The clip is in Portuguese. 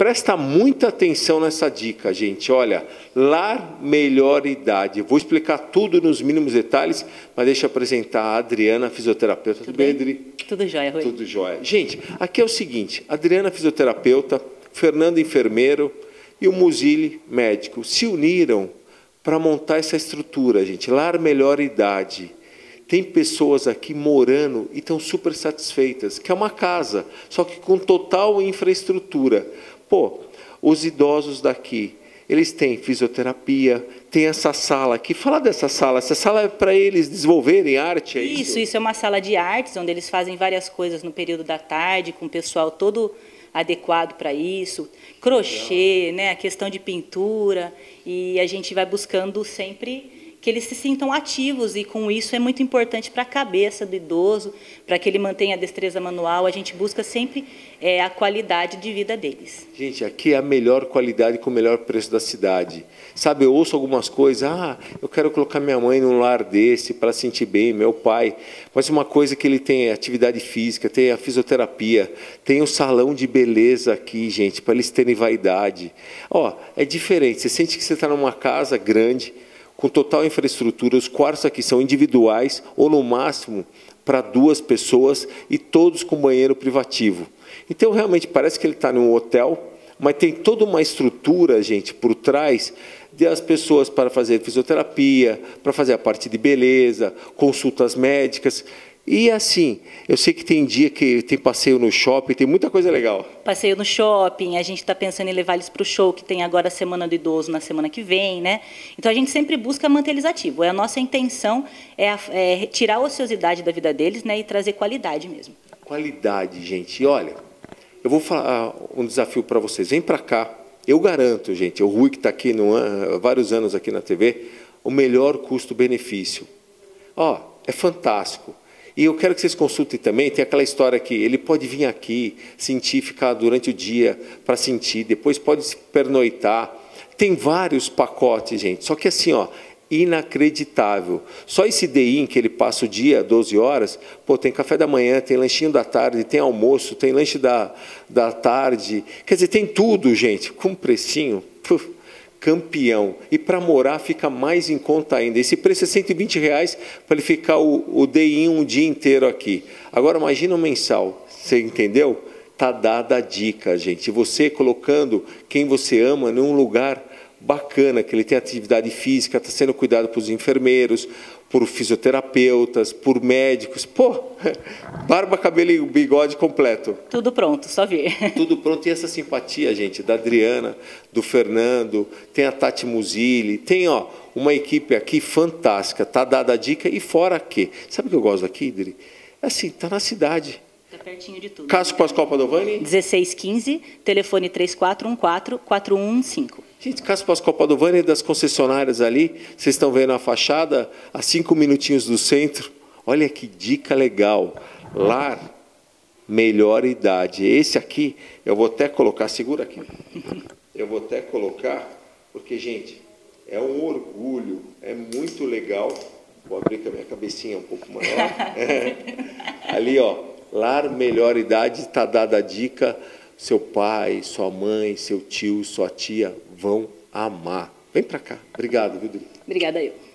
presta muita atenção nessa dica, gente. Olha, lar melhor idade. Vou explicar tudo nos mínimos detalhes, mas deixa eu apresentar a Adriana, fisioterapeuta. Tudo bem, Adri? Tudo jóia, Rui. Tudo jóia. Gente, aqui é o seguinte, Adriana, fisioterapeuta, Fernando, enfermeiro, e o Muzili, médico, se uniram para montar essa estrutura, gente. Lar melhor idade. Tem pessoas aqui morando e estão super satisfeitas, que é uma casa, só que com total infraestrutura. Pô, os idosos daqui, eles têm fisioterapia, tem essa sala aqui. Fala dessa sala. Essa sala é para eles desenvolverem arte, é isso? Isso é uma sala de artes, onde eles fazem várias coisas no período da tarde, com o pessoal todo adequado para isso, crochê, né, a questão de pintura, e a gente vai buscando sempre que eles se sintam ativos, e com isso é muito importante para a cabeça do idoso, para que ele mantenha a destreza manual. A gente busca sempre a qualidade de vida deles. Gente, aqui é a melhor qualidade com o melhor preço da cidade. Sabe, eu ouço algumas coisas, eu quero colocar minha mãe num lar desse para sentir bem, meu pai. Mas uma coisa que ele tem é atividade física, tem a fisioterapia, tem o salão de beleza aqui, gente, para eles terem vaidade. Ó, é diferente, você sente que você está numa casa grande, com total infraestrutura, os quartos aqui são individuais ou no máximo para 2 pessoas e todos com banheiro privativo. Então realmente parece que ele está num hotel, mas tem toda uma estrutura, gente, por trás das pessoas para fazer fisioterapia, para fazer a parte de beleza, consultas médicas. E assim, eu sei que tem dia que tem passeio no shopping, tem muita coisa legal. Passeio no shopping, a gente está pensando em levar eles para o show, que tem agora a Semana do Idoso na semana que vem, né? Então a gente sempre busca manter eles ativos. A nossa intenção é tirar a ociosidade da vida deles, né, e trazer qualidade mesmo. Qualidade, gente. E olha, eu vou falar um desafio para vocês. Vem para cá. Eu garanto, gente, o Rui que está aqui há vários anos aqui na TV, o melhor custo-benefício. Ó, é fantástico. E eu quero que vocês consultem também, tem aquela história que ele pode vir aqui, sentir, ficar durante o dia para sentir, depois pode se pernoitar. Tem vários pacotes, gente, só que assim, ó, inacreditável. Só esse day-in que ele passa o dia, 12 horas, pô, tem café da manhã, tem lanchinho da tarde, tem almoço, tem lanche da tarde. Quer dizer, tem tudo, gente, com um precinho campeão. E para morar fica mais em conta ainda. Esse preço é R$120 para ele ficar o day-in um dia inteiro aqui. Agora imagina o mensal, você entendeu? Tá dada a dica, gente. Você colocando quem você ama num lugar bacana, que ele tem atividade física, está sendo cuidado por enfermeiros, por fisioterapeutas, por médicos. Pô, barba, cabelo e bigode completo. Tudo pronto, só vir. Tudo pronto. E essa simpatia, gente, da Adriana, do Fernando, tem a Tati Muzili, tem uma equipe aqui fantástica. Tá dada a dica. E fora que, sabe o que eu gosto aqui, Idri? É assim, tá na cidade. Está pertinho de tudo. Cássio Pascoal Padovani? 1615, telefone 3414-4115. Gente, Cássio Pascoal Padovani, das concessionárias ali, vocês estão vendo a fachada, a 5 minutinhos do centro. Olha que dica legal. Lar, melhor idade. Esse aqui, eu vou até colocar, segura aqui. Eu vou até colocar, porque, gente, é um orgulho, é muito legal. Vou abrir com a minha cabecinha um pouco maior. Ali, ó, lar, melhor idade, está dada a dica. Seu pai, sua mãe, seu tio, sua tia vão amar. Vem para cá. Obrigado, viu, Dri? Obrigada eu.